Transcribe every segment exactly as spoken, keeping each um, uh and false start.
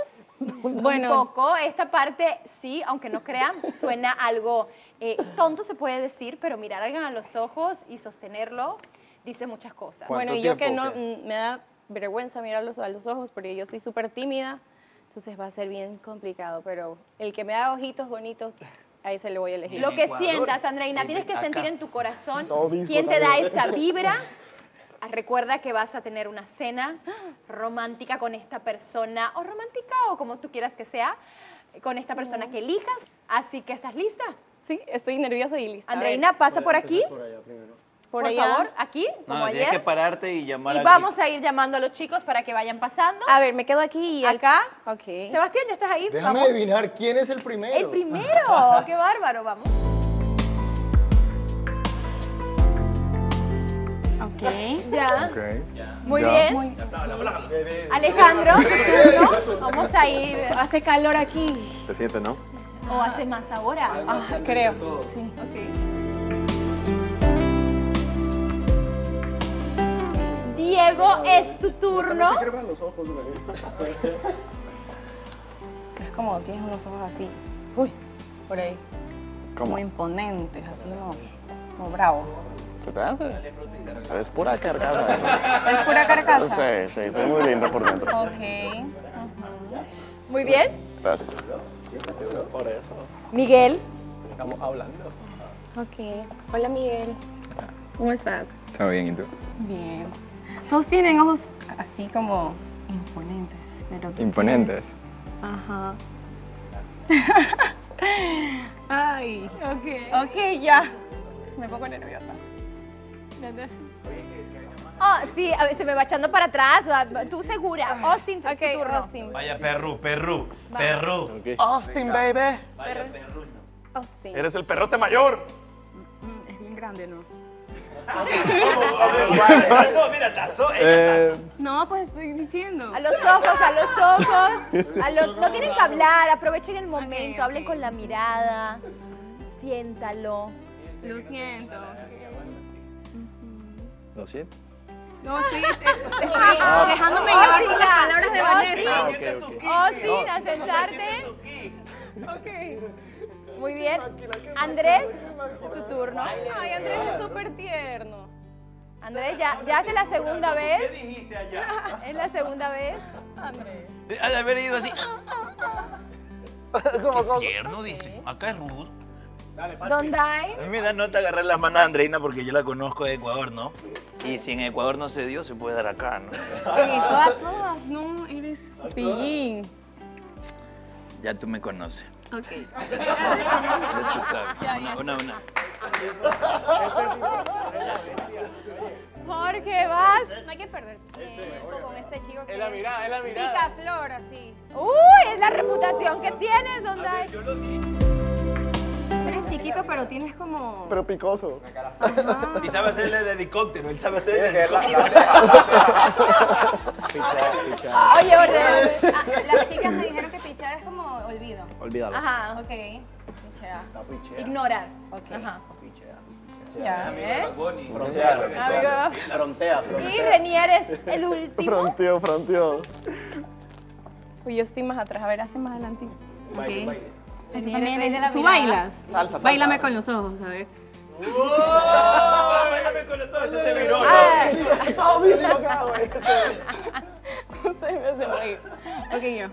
Bueno. Un poco. Esta parte, sí, aunque no crean, suena algo eh, tonto, se puede decir, pero mirar a alguien a los ojos y sostenerlo dice muchas cosas. Bueno, y yo que no, me da vergüenza mirarlos a los ojos porque yo soy súper tímida, entonces va a ser bien complicado, pero el que me haga ojitos bonitos, a ese le voy a elegir. Lo que sientas, Andreina, tienes que sentir en tu corazón quién te da esa vibra. Recuerda que vas a tener una cena romántica con esta persona, o romántica o como tú quieras que sea, con esta persona que elijas. Así que, ¿estás lista? Sí, estoy nerviosa y lista. Andreina, pasa por aquí. Por allá primero. Por, Por allá. favor, aquí, como No, ayer. tienes que pararte y llamar Y a vamos a ir llamando a los chicos para que vayan pasando. A ver, me quedo aquí y... el- Acá. Ok. Sebastián, ¿ya estás ahí? Déjame Vamos. adivinar quién es el primero. El primero. ¡Qué bárbaro! Vamos. Ok. Ya. Ok. Muy Ya. bien. Muy- Alejandro, tu turno. Vamos a ir. Hace calor aquí. Se siente, ¿no? ¿O hace más ahora? Ah, creo. Sí. Ok. Diego, es tu turno. Es como tienes unos ojos así. Uy, por ahí. ¿Cómo? Como imponentes, así como, como bravo. ¿Se te hace? Es pura carcasa eso. ¿Es pura carcasa? Sí, sí, soy muy linda por dentro. Ok. Ujú. Muy bien. Gracias. Miguel. Estamos hablando. Ok. Hola, Miguel. ¿Cómo estás? Está bien, ¿y tú? Bien. Todos tienen ojos así como imponentes. Pero tú Imponentes. tienes- Ajá. Ay. Ok. Ok, ya. Me pongo nerviosa. Oh, sí, a ver, se me va echando para atrás. va- va- Tú segura. Austin, es Ok, tu turno. Austin. Vaya, perru, perru, perru. Austin, baby. Vaya, perru. Austin. Eres el perrote mayor. Mm, Es bien grande, ¿no? Tazo, mira, tazo, ella Eh, tazo. No, pues estoy diciendo. A los ojos, a los ojos. A los- no tienen que hablar, aprovechen el momento, ok. hablen con la mirada. Siéntalo. Lo siento. ¿Lo siento? No, sí, es- estoy dejándome llevar por las palabras de Vanessa. Ah, ok, ok. Austin, a sentarte. Ok. Muy bien. Andrés, tu turno. Ay, Andrés es súper tierno. Andrés, ya, ya es la segunda ¿Qué vez. dijiste allá? Es la segunda vez. Andrés. Ha de haber ido así. Qué tierno, dice. Acá es rudo. Don Dai. A mí me da nota agarrar las manos a Andreina porque yo la conozco de Ecuador, ¿no? Y si en Ecuador no se dio, se puede dar acá, ¿no? Oye, todas, todas, no, eres pillín. Ya tú me conoces. Ok. Ya tú sabes. Ya, Una, ya. una, una. Jorge, vas. No hay que perder tiempo con este chico que Es la mirada, es la mirada. pica flor así. Uy, es la reputación que tienes, Don Dai. Eres chiquito, pero tienes como... Pero picoso. Ajá. Y sabe hacerle el helicóptero, él sabe hacer el helicóptero. Oye, orden. Ah, las chicas me dijeron que pichar es como olvido. Olvídalo. Ajá. Ok. Pichea. Ignorar. Ok. Ajá. Ya. ¿Eh? Frontea, Amigo. frontea, Y frontea. Renier es el último. Fronteo, fronteo. Uy, yo estoy más atrás. A ver, hace más adelante. Baile, Ok. baile. Tú Renier también es de la ¿Tú mirada. bailas? Salsa, salsa. Báilame con los ojos, a ver. Báilame con los ojos, ese se viró. Ay, Todo mismo acá, güey. Ustedes me hacen reír. Ok, yo.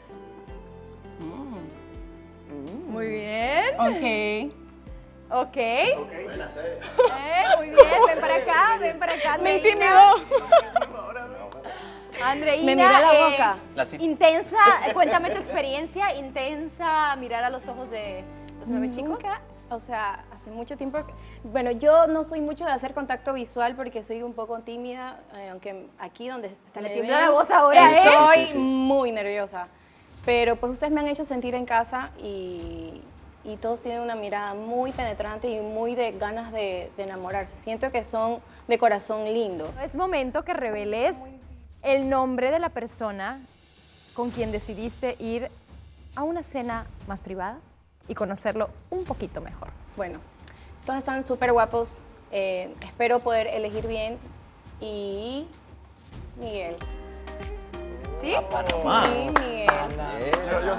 muy bien. Ok. Ok. Eh, muy bien. Ven para acá, ven para acá. Me Andreina. intimidó. Andreina, Me miró la eh, boca. La cita. intensa, cuéntame tu experiencia, intensa mirar a los ojos de los nueve chicos. Nunca, o sea, hace mucho tiempo, que- bueno, yo no soy mucho de hacer contacto visual porque soy un poco tímida, eh, aunque aquí donde está Le tiembla la voz ahora, ¿eh? estoy Sí, sí, sí. muy nerviosa, pero pues ustedes me han hecho sentir en casa y, y todos tienen una mirada muy penetrante y muy de ganas de, de enamorarse. Siento que son de corazón lindo. Es momento que reveles el nombre de la persona con quien decidiste ir a una cena más privada y conocerlo un poquito mejor. Bueno, todos están súper guapos, eh, espero poder elegir bien y Miguel. ¿Sí? Panamá. Sí, Miguel.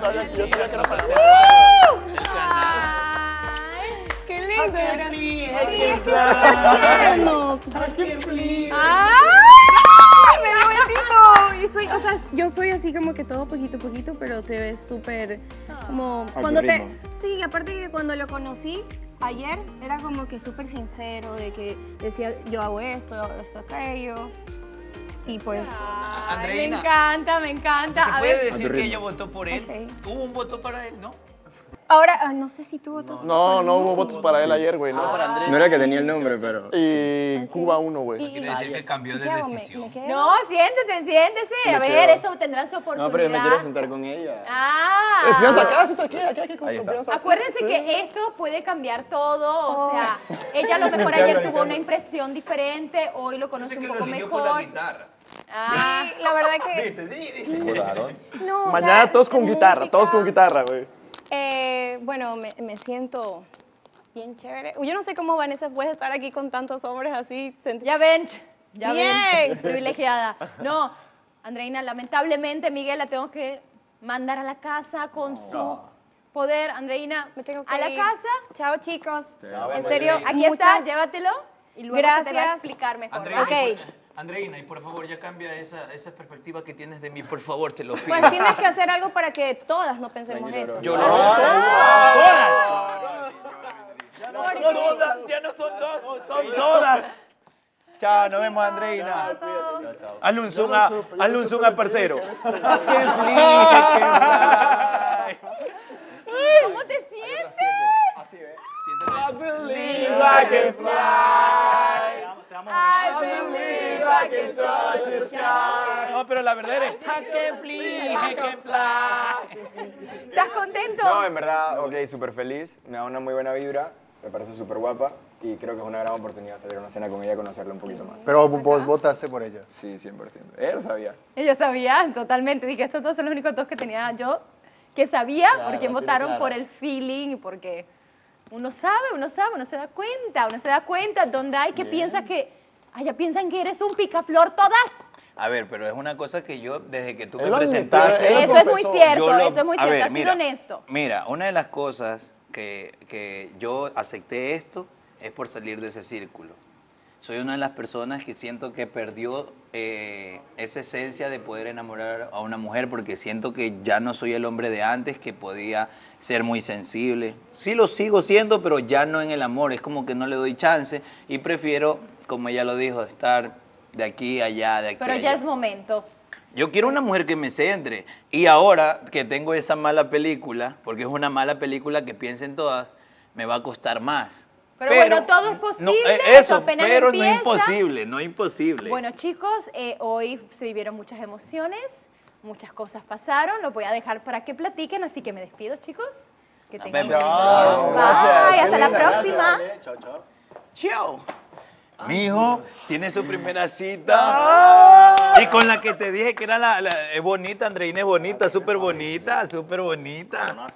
sabía, yo sabía que era para ti. ¡Qué lindo! Era- feliz, Sí, qué es que es súper tierno. feliz. ¡Ay! Me dio besito. Y soy, o sea, yo soy así como que todo poquito a poquito, pero te ves súper como tu cuando te ritmo. sí, aparte que cuando lo conocí ayer era como que súper sincero de que decía yo hago esto, esto aquello. Y pues Ay, me Andreina, encanta, me encanta. ¿se A puede ver, decir que ella votó por él? Ok. ¿Hubo un voto para él, no? ahora ah, no sé si tú votaste. No, no hubo votos para él ayer, güey, ¿no? No era que tenía el nombre, pero... Y Cuba uno, güey. Y- Quiere decir que cambió de ¿Qué hago? ¿Me- decisión. me quedo? no, siéntete, siéntese. A Me ver, quedo. eso tendrán su oportunidad. No, pero yo me quiero sentar con ella. Ah. Eh, siéntate acá, siéntate aquí, aquí, aquí, con Ahí está. confianza. Acuérdense que esto puede cambiar todo, o Oh. sea, ella a lo mejor Limpiando, ayer tuvo limpiando. una impresión diferente, hoy lo conoce Sé un que lo poco eligió por la mejor. guitarra. Ah, Sí, la verdad que ¿Viste? Sí, dice. Claro. no. o Mañana sea, todos con guitarra, música, todos con guitarra, güey. Eh, bueno, me, me siento bien chévere. Yo no sé cómo Vanessa puede estar aquí con tantos hombres así. sent- ya ven, ya Bien. ven, privilegiada. No, Andreina, lamentablemente, Miguel, la tengo que mandar a la casa con su poder. Andreina, Me tengo que a la ir. casa. Chao, chicos. Chao, en serio, Andreina. Aquí está, muchas- llévatelo y luego se te va a Gracias. explicar mejor. Andreina, ¿va? y Ok. por- Andreina, y por favor, ya cambia esa, esa perspectiva que tienes de mí, por favor, te lo pido. Pues tienes que hacer algo para que todas no pensemos Tranquilo, eso. bro. Yo lo ¡Todas! Ya no son todas, ya no son dos, son todas. Chao, nos vemos, Andreina. Hazle un zoom a, hazle un zoom a parcero. ¡Qué feliz, qué fly! ¿Cómo te sientes? Siéntate. Believe I can fly. I believe I can touch the sky. No, pero la verdad es I can fly, I can fly. ¿Estás contento? No, en verdad, ok, súper feliz. Me da una muy buena vibra. Me parece súper guapa. Y creo que es una gran oportunidad salir a una cena con ella y conocerla un poquito más. Pero vos votaste por ella. Sí, cien por ciento. Ella lo sabía. Ellos sabían totalmente. Dije, estos dos son los únicos dos que tenía yo que sabía por quién votaron, por el feeling y porque uno sabe, uno sabe, uno se da cuenta, uno se da cuenta donde hay que piensas que, ay, ya piensan que eres un picaflor todas. A ver, pero es una cosa que yo, desde que tú me Él lo admitió, presentaste... él lo Eso es muy confesó. cierto, yo lo- eso es muy a cierto, ver, has sido mira, honesto. Mira, una de las cosas que, que yo acepté esto es por salir de ese círculo. Soy una de las personas que siento que perdió eh, esa esencia de poder enamorar a una mujer porque siento que ya no soy el hombre de antes, que podía ser muy sensible. Sí lo sigo siendo, pero ya no en el amor. Es como que no le doy chance y prefiero, como ella lo dijo, estar de aquí a allá, de aquí Pero a ya allá. es momento. Yo quiero una mujer que me centre. Y ahora que tengo esa mala película, porque es una mala película que piensen todas, me va a costar más. Pero bueno, todo es posible, eh, eso eso, apenas pero no empieza. es imposible, no es imposible. Bueno, chicos, eh, hoy se vivieron muchas emociones, muchas cosas pasaron, los voy a dejar para que platiquen, así que me despido, chicos. Que tengan vemos. buen Chao. día. Gracias. Bye, hasta la Gracias, próxima. Chao, chao. Chao. Mi hijo tiene su primera cita. Y con la que te dije que era la, la- es bonita, Andreina es bonita, súper bonita, súper bonita.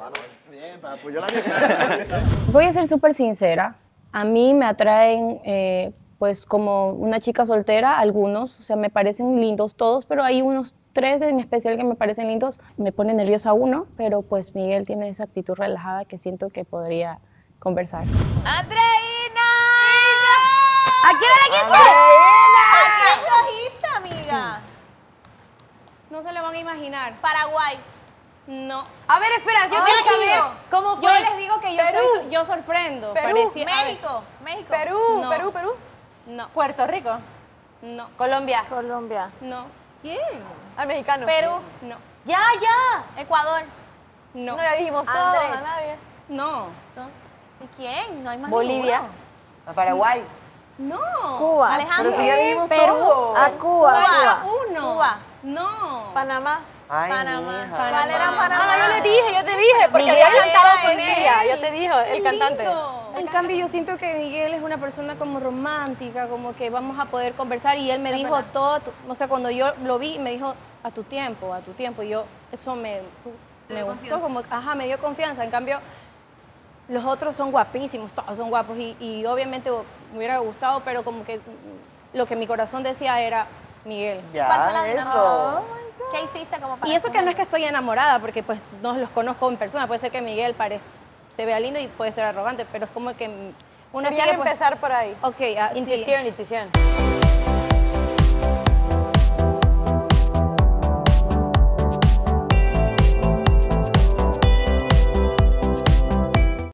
Voy a ser súper sincera. A mí me atraen, eh, pues, como una chica soltera, algunos. O sea, me parecen lindos todos, pero hay unos tres en especial que me parecen lindos. Me pone nerviosa uno, pero pues Miguel tiene esa actitud relajada que siento que podría conversar. ¡Andreina! ¿A quién elegiste? ¿A quién escogiste, amiga? No se lo van a imaginar. Paraguay. No. A ver, espera, yo quiero saber cómo fue. Yo les digo que yo, soy- yo sorprendo. Perú, Parecía- a ver, México, México. Perú, No. Perú, Perú. No, Puerto Rico. no, Colombia. Colombia. no, ¿Quién? Ah, mexicano. Perú. no, Ya, ya. Ecuador. no, No, ya dijimos todos. Andrés. a nadie. no, ¿Y quién? No hay más Bolivia. ninguno. A Paraguay. no. Cuba. Alejandro. Pero si ya dijimos Perú. todos. Ah, A Cuba. Cuba. Uno. Cuba. No. Panamá. Ay, Panamá. mija. ¿Cuál era Panamá? Ah, yo le dije, yo te dije, porque Miguel había cantado era con ese. ella. Yo te dije, el cantante. En cambio, yo siento que Miguel es una persona como romántica, como que vamos a poder conversar. Y él me dijo todo, tu- o sea, cuando yo lo vi, me dijo a tu tiempo, a tu tiempo. Y yo, eso me, me dio gustó, confianza. como, ajá, me dio confianza. En cambio, los otros son guapísimos, todos son guapos. Y, y obviamente me hubiera gustado, pero como que lo que mi corazón decía era Miguel. ¿Cuál fue la Ya, dinámica? eso. ¿Qué hiciste como para Y eso que no es que esconderlo? estoy enamorada, porque pues no los conozco en persona. Puede ser que Miguel pare- se vea lindo y puede ser arrogante, pero es como que uno Querían sigue, pues, empezar por ahí. ok, ah, sí. Intuición, intuición.